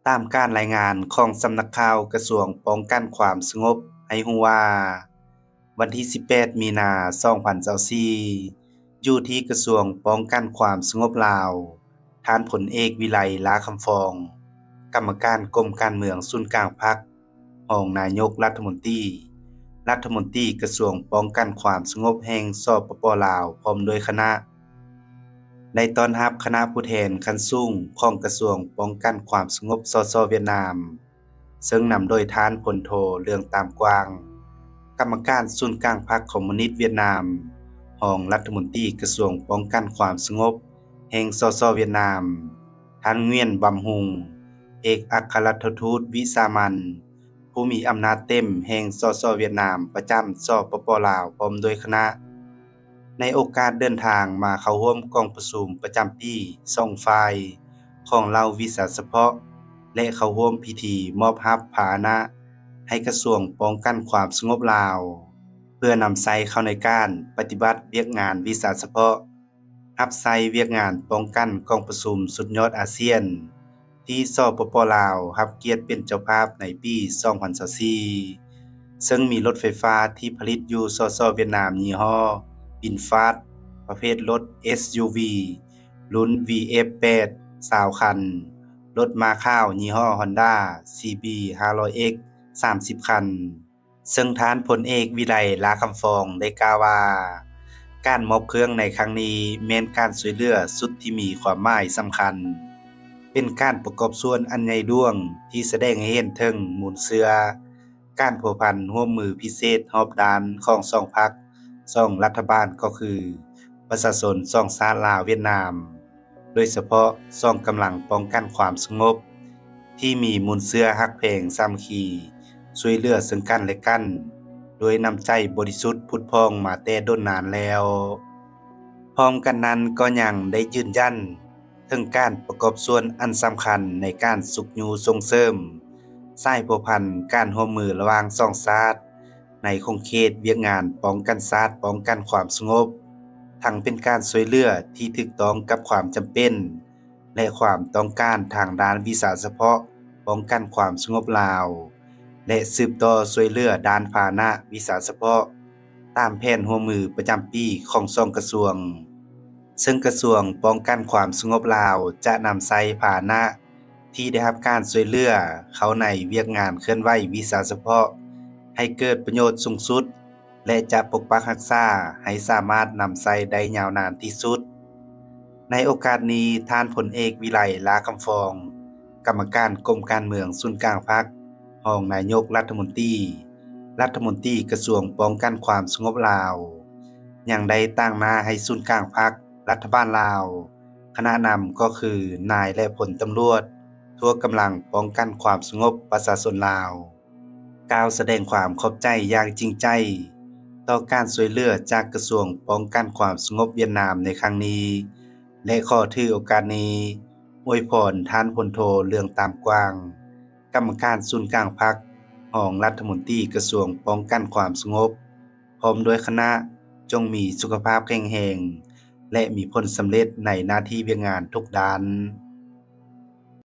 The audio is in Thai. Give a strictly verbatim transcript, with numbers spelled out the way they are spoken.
ตามการรายงานของสำนักข่าวกระทรวงป้องกันความสงบให้ฮู้ว่าวันที่สิบแปดมีนาคมสองพันยี่สิบสี่อยู่ที่กระทรวงป้องกันความสงบลาวท่านพลเอกวิไลลาคำฟองกรรมการกรมการเมืองศูนย์กลางพรรครองนายกรัฐมนตรีรัฐมนตรีกระทรวงป้องกันความสงบแห่งสปป.ลาวพร้อมด้วยคณะในตอนรับคณะผู้แทนขั้นสูงของกระทรวงป้องกันความสงบสสเวียดนามซึ่งนำโดยท่านพลโทเรื่องตามกวางกรรมการศูนย์กลางพรรคคอมมิวนิสต์เวียดนามรองรัฐมนตรีกระทรวงป้องกันความสงบแห่งสสเวียดนามท่านเงียนบำหุงเอกอัครราชทูตวิสามัญผู้มีอำนาจเต็มแห่งสสเวียดนามประจำสปป.ลาวพร้อมด้วยคณะในโอกาสเดินทางมาเข้าร่วมกองประชุมประจำปีสองฝ่ายของเหล่าวิสาเฉพาะและเข้าร่วมพิธีมอบรับภาชนะให้กระทรวงป้องกันความสงบลาวเพื่อนำใช้เข้าในการปฏิบัติเวียกงานวิสาเฉพาะรับใช้เวียกงานป้องกันกองประชุมสุดยอดอาเซียนที่สปป.ลาวรับเกียรติเป็นเจ้าภาพในปีสองพันยี่สิบสี่ซึ่งมีรถไฟฟ้าที่ผลิตอยู่สสเวียดนามยี่ห้อบินฟาสประเภทรถ เอส ยู วี รุ่น วี เอฟ แปด ยี่สิบคันรถมาข้าวยี่ห้อ Honda ซี บี ห้าร้อย เอ็กซ์ สามสิบคันซึ่งท่านพลเอกวิไลลาคำฟองได้กล่าวว่าการมอบเครื่องในครั้งนี้แม้นการช่วยเหลือสุดที่มีความหมายสำคัญเป็นการประกอบส่วนอันใหญ่ดวงที่แสดงให้เห็นถึงมูลเชื่อการผัวพันร่วมมือพิเศษรอบด้านของสองพรรคสองรัฐบาลก็คือประชาชนสองชาติลาวเวียดนามโดยเฉพาะสองกำลังป้องกันความสงบที่มีมูลเชื่อฮักแพงสามัคคีช่วยเหลือซึ่งกันและกันโดยนำใจบริสุทธิ์พุทธพองมาแต่ด้นนานแล้วพร้อมกันนั้นก็ยังได้ยืนยันถึงการประกอบส่วนอันสำคัญในการสุขอยู่ส่งเสริมสายผัวพันการร่วมมือระหว่างสองชาติในคงเขตเวียกงานป้องกันชาติป้องกันความสงบทั้งเป็นการช่วยเหลือที่ถูกต้องกับความจำเป็นและความต้องการทางด้านวิสาเฉพาะป้องกันความสงบลาวและสืบต่อช่วยเหลือด้านพาหนะวิสาเฉพาะตามแผนร่วมมือประจำปีของสองกระทรวงซึ่งกระทรวงป้องกันความสงบลาวจะนำใช้พาหนะที่ได้รับการช่วยเหลือเขาในเวียกงานเคลื่อนไหววิสาเฉพาะให้เกิดประโยชน์สูงสุดและจะปกปักรักษาให้สามารถนำใช้ได้ยาวนานที่สุดในโอกาสนี้ท่านพลเอกวิไลลาคำฟองกรรมการกรมการเมืองศูนย์กลางพรรครองนายกรัฐมนตรีรัฐมนตรีกระทรวงป้องกันความสงบลาวยังได้ตั้งหน้าให้ศูนย์กลางพรรครัฐบาลลาวคณะนำก็คือนายและพลตำรวจทั่วกำลังป้องกันความสงบประชาชนลาวกล่าวแสดงความขอบใจอย่างจริงใจต่อการช่วยเหลือจากกระทรวงป้องกันความสงบเวียดนามในครั้งนี้และขอถือโอกาสนี้อวยพรท่านพลโทเรื่องตามกวางกรรมการศูนย์กลางพรรครองรัฐมนตรีกระทรวงป้องกันความสงบพร้อมด้วยคณะจงมีสุขภาพแข็งแรงและมีผลสำเร็จในหน้าที่เวียกงานทุกด้าน